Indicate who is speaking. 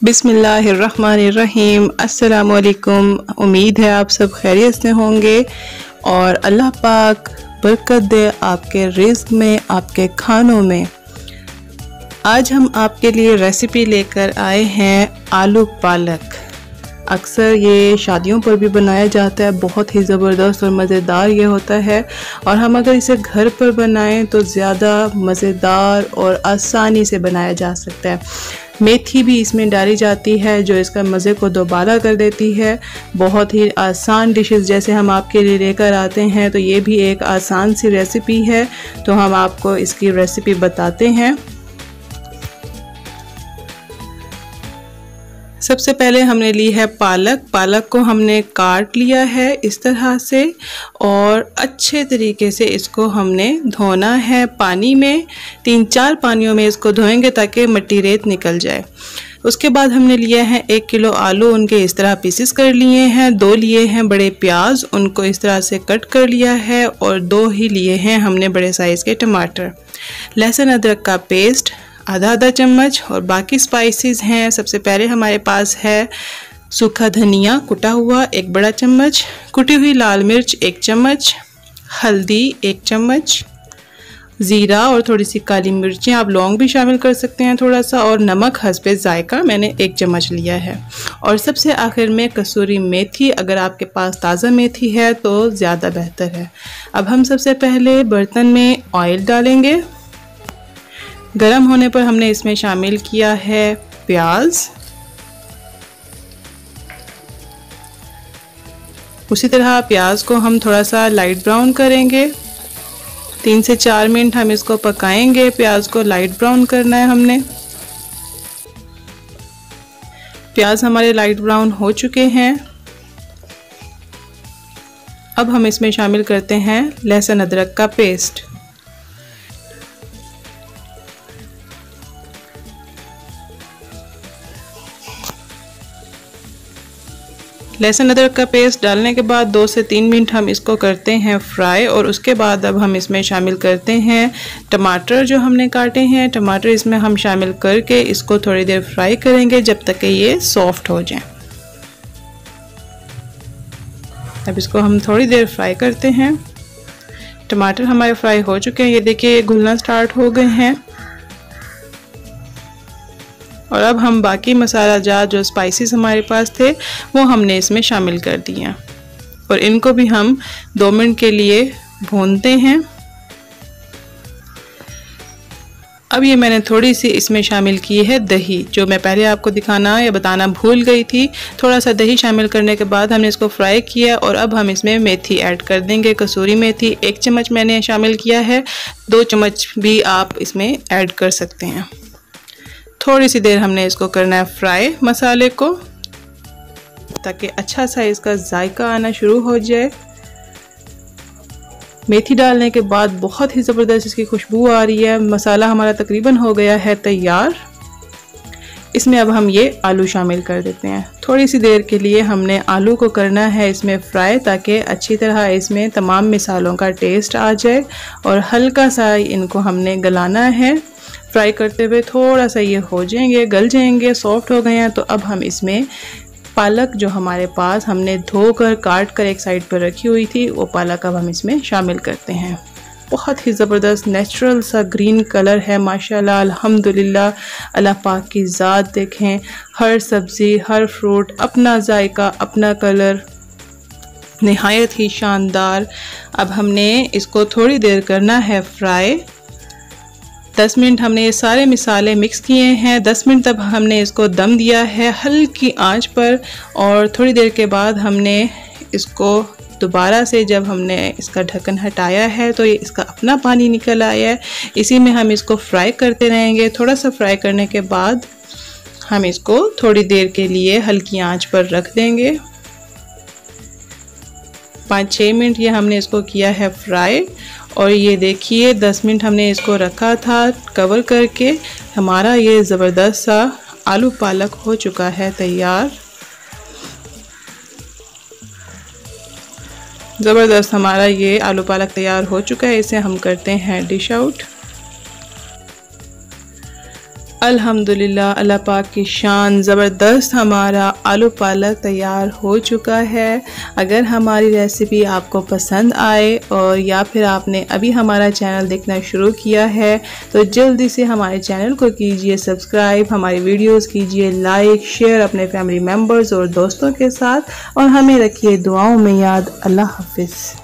Speaker 1: बिस्मिल्लाहिर्रहमानिर्रहीम। अस्सलामुअलैकुम। उम्मीद है आप सब खैरियत से होंगे और अल्लाह पाक बरकत दे आपके रिज़्क़ में, आपके खानों में। आज हम आपके लिए रेसिपी लेकर आए हैं आलू पालक। अक्सर ये शादियों पर भी बनाया जाता है, बहुत ही ज़बरदस्त और मज़ेदार ये होता है। और हम अगर इसे घर पर बनाएं तो ज़्यादा मज़ेदार और आसानी से बनाया जा सकता है। मेथी भी इसमें डाली जाती है जो इसका मज़े को दोबारा कर देती है। बहुत ही आसान डिशेस जैसे हम आपके लिए लेकर आते हैं, तो ये भी एक आसान सी रेसिपी है, तो हम आपको इसकी रेसिपी बताते हैं। सबसे पहले हमने ली है पालक। पालक को हमने काट लिया है इस तरह से और अच्छे तरीके से इसको हमने धोना है पानी में। 3-4 पानियों में इसको धोएंगे ताकि मिट्टी रेत निकल जाए। उसके बाद हमने लिया है 1 किलो आलू, उनके इस तरह पीसेस कर लिए हैं। 2 लिए हैं बड़े प्याज, उनको इस तरह से कट कर लिया है। और 2 ही लिए हैं हमने बड़े साइज़ के टमाटर। लहसुन अदरक का पेस्ट आधा चम्मच और बाकी स्पाइसेस हैं। सबसे पहले हमारे पास है सूखा धनिया कुटा हुआ 1 बड़ा चम्मच, कुटी हुई लाल मिर्च 1 चम्मच, हल्दी 1 चम्मच, ज़ीरा और थोड़ी सी काली मिर्चें, आप लौंग भी शामिल कर सकते हैं थोड़ा सा, और नमक हस्बे जायका मैंने 1 चम्मच लिया है। और सबसे आखिर में कसूरी मेथी, अगर आपके पास ताज़ा मेथी है तो ज़्यादा बेहतर है। अब हम सबसे पहले बर्तन में ऑयल डालेंगे। गरम होने पर हमने इसमें शामिल किया है प्याज। उसी तरह प्याज को हम थोड़ा सा लाइट ब्राउन करेंगे। 3 से 4 मिनट हम इसको पकाएंगे। प्याज को लाइट ब्राउन करना है हमने। प्याज हमारे लाइट ब्राउन हो चुके हैं। अब हम इसमें शामिल करते हैं लहसुन अदरक का पेस्ट। लहसुन अदरक का पेस्ट डालने के बाद 2 से 3 मिनट हम इसको करते हैं फ्राई। और उसके बाद अब हम इसमें शामिल करते हैं टमाटर जो हमने काटे हैं। टमाटर इसमें हम शामिल करके इसको थोड़ी देर फ्राई करेंगे जब तक कि ये सॉफ्ट हो जाए। अब इसको हम थोड़ी देर फ्राई करते हैं। टमाटर हमारे फ्राई हो चुके हैं, ये देखिए घुलना स्टार्ट हो गए हैं। और अब हम बाकी मसाला जात जो स्पाइसेस हमारे पास थे वो हमने इसमें शामिल कर दिए और इनको भी हम 2 मिनट के लिए भूनते हैं। अब ये मैंने थोड़ी सी इसमें शामिल की है दही, जो मैं पहले आपको दिखाना या बताना भूल गई थी। थोड़ा सा दही शामिल करने के बाद हमने इसको फ्राई किया और अब हम इसमें मेथी ऐड कर देंगे। कसूरी मेथी 1 चम्मच मैंने शामिल किया है, 2 चम्मच भी आप इसमें ऐड कर सकते हैं। थोड़ी सी देर हमने इसको करना है फ्राई मसाले को, ताकि अच्छा सा इसका जायका आना शुरू हो जाए। मेथी डालने के बाद बहुत ही ज़बरदस्त इसकी खुशबू आ रही है। मसाला हमारा तकरीबन हो गया है तैयार। इसमें अब हम ये आलू शामिल कर देते हैं। थोड़ी सी देर के लिए हमने आलू को करना है इसमें फ्राई, ताकि अच्छी तरह इसमें तमाम मिसालों का टेस्ट आ जाए। और हल्का सा इनको हमने गलाना है। फ्राई करते हुए थोड़ा सा ये हो जाएंगे, गल जाएंगे, सॉफ्ट हो गए हैं। तो अब हम इसमें पालक जो हमारे पास हमने धोकर काट कर एक साइड पर रखी हुई थी, वो पालक अब हम इसमें शामिल करते हैं। बहुत ही ज़बरदस्त नेचुरल सा ग्रीन कलर है माशाल्लाह, अल्हम्दुलिल्लाह। अल्लाह पाक की ज़ात देखें, हर सब्ज़ी हर फ्रूट अपना जायका अपना कलर, निहायत ही शानदार। अब हमने इसको थोड़ी देर करना है फ्राई। 10 मिनट हमने ये सारे मिसाले मिक्स किए हैं। 10 मिनट तक हमने इसको दम दिया है हल्की आंच पर। और थोड़ी देर के बाद हमने इसको दोबारा से जब हमने इसका ढक्कन हटाया है तो ये इसका अपना पानी निकल आया है। इसी में हम इसको फ्राई करते रहेंगे। थोड़ा सा फ्राई करने के बाद हम इसको थोड़ी देर के लिए हल्की आंच पर रख देंगे। 5-6 मिनट ये हमने इसको किया है फ्राई। और ये देखिए 10 मिनट हमने इसको रखा था कवर करके। हमारा ये ज़बरदस्त सा आलू पालक हो चुका है तैयार। ज़बरदस्त हमारा ये आलू पालक तैयार हो चुका है। इसे हम करते हैं डिश आउट। अल्हम्दुलिल्लाह, अल्लाह पाक की शान, ज़बरदस्त हमारा आलू पालक तैयार हो चुका है। अगर हमारी रेसिपी आपको पसंद आए और या फिर आपने अभी हमारा चैनल देखना शुरू किया है तो जल्दी से हमारे चैनल को कीजिए सब्सक्राइब, हमारी वीडियोस कीजिए लाइक शेयर अपने फैमिली मेम्बर्स और दोस्तों के साथ और हमें रखिए दुआओं में याद। अल्लाह हाफिज़।